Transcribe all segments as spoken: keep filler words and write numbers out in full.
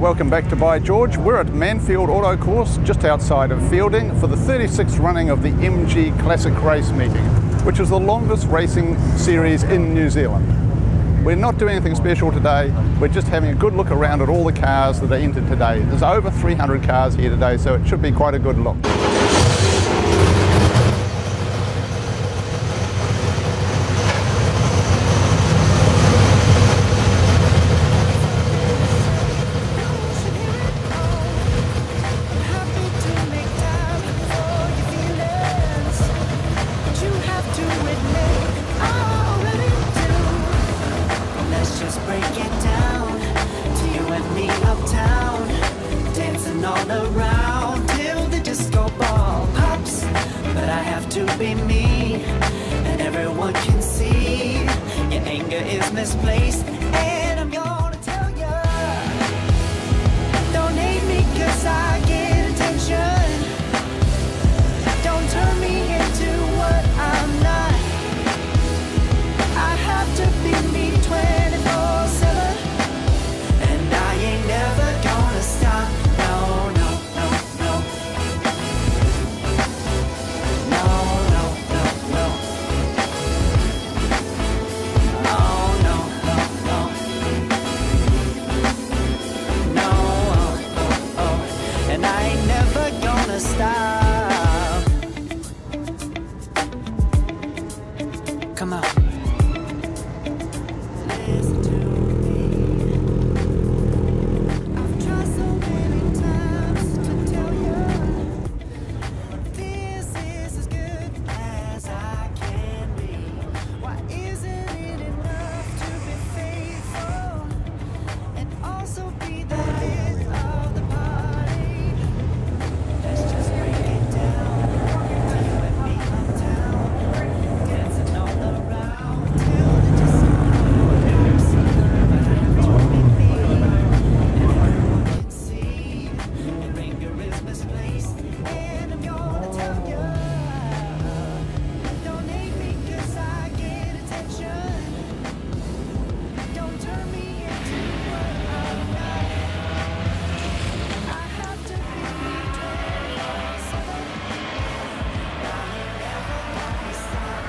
welcome back to By George. We're at Manfeild Auto Course just outside of Fielding for the thirty-sixth running of the M G Classic race meeting, which is the longest racing series in New Zealand. We're not doing anything special today, we're just having a good look around at all the cars that are entered today. There's over three hundred cars here today, so it should be quite a good look. Misplaced, and I'm gonna tell ya, don't hate me cause I get attention, don't turn me into what I'm not, I have to be me twenty-four seven, and I ain't never gonna stop, no, no, no, no, no, no, no, no. Stop. Come on. Listen to me. I've tried so many times to tell you this is as good as I can be. Why isn't it enough to be faithful and also be the hit of the party? Let's just break it down. You and me uptown, dancing all around till the disco ball. But I have to be me, and everyone can see your anger is misplaced. And I'm gonna tell you, don't hate me 'cause I get attention. Don't turn me into what I'm not. I have to be me twenty-four seven. I ain't never gonna stop.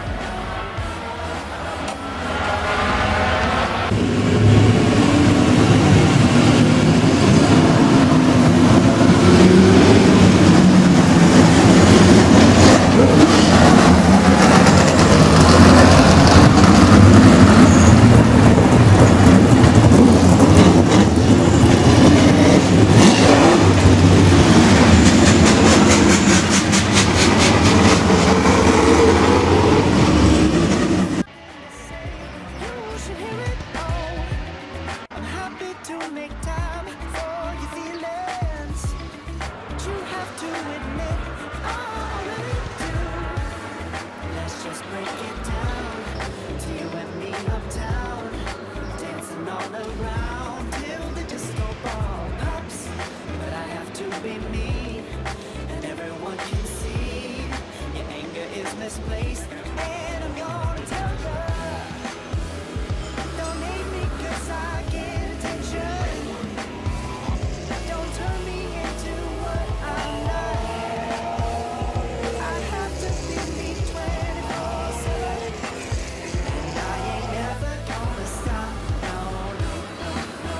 You should hear it all. I'm happy to make time for your feelings, but you have to admit I already do. Let's just break it down to you and me uptown, dancing all around till the disco ball pops. But I have to be me, and everyone can see your anger is misplaced. And I'm gonna tell you, don't hate me 'cause I get attention, don't turn me into what I'm not, I have to be me twenty-four seven, and I ain't never gonna stop, no, no, no, no,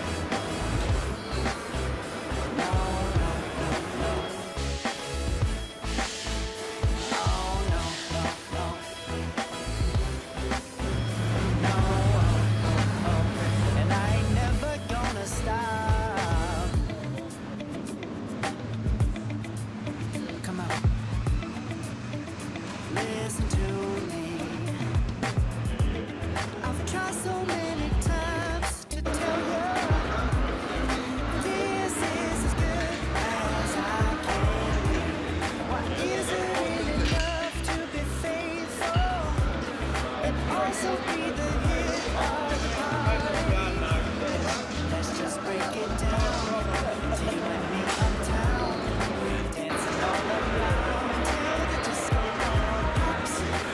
no, no, no, no, oh, no, no, no, no, oh, oh, and I ain't never gonna stop. Come on, listen to me. I've tried so many times to tell you this is as good as I can be. Why isn't it enough to be faithful and also be the hit of the party? Let's just break it down to you and me uptown, dancing all around till the disco ball pops.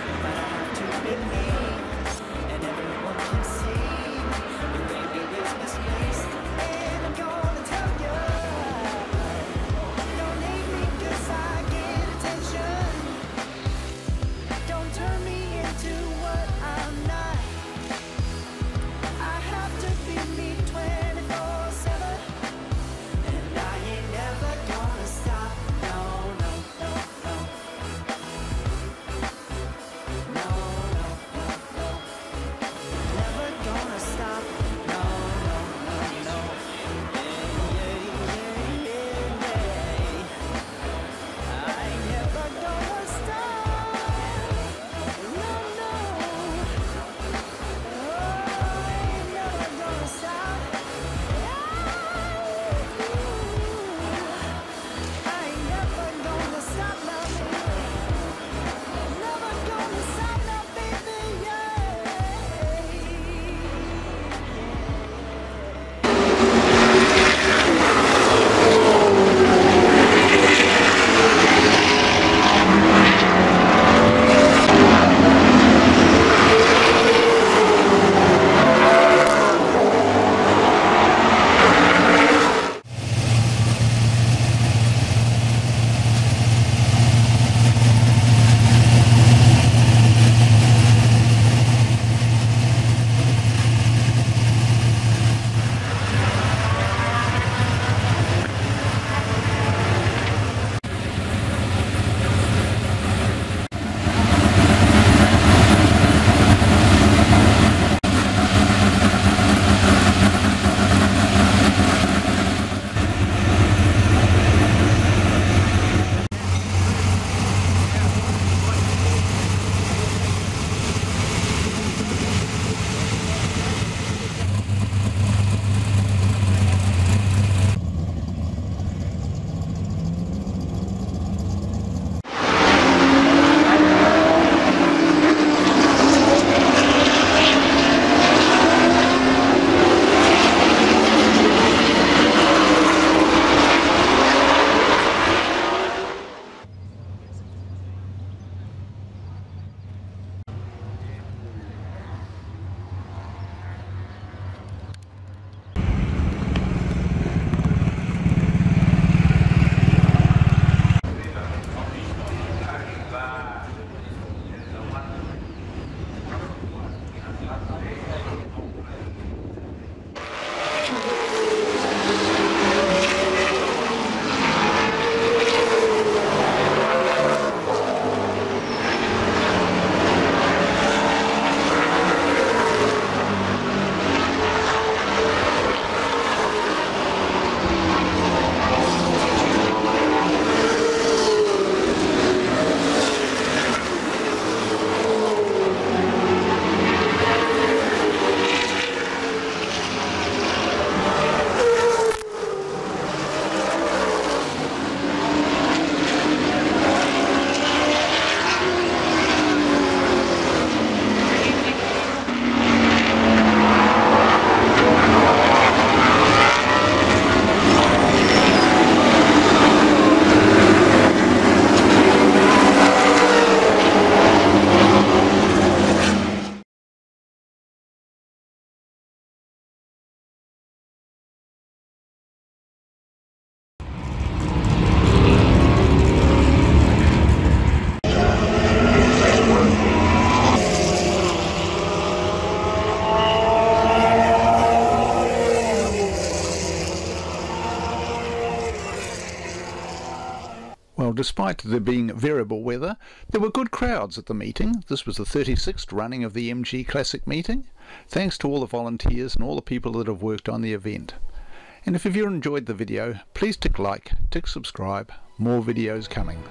Well, despite there being variable weather, there were good crowds at the meeting. This was the thirty-sixth running of the M G Classic meeting. Thanks to all the volunteers and all the people that have worked on the event. And if you enjoyed the video, please tick like, tick subscribe, more videos coming.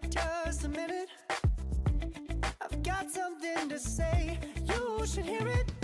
I've got something to say, you should hear it.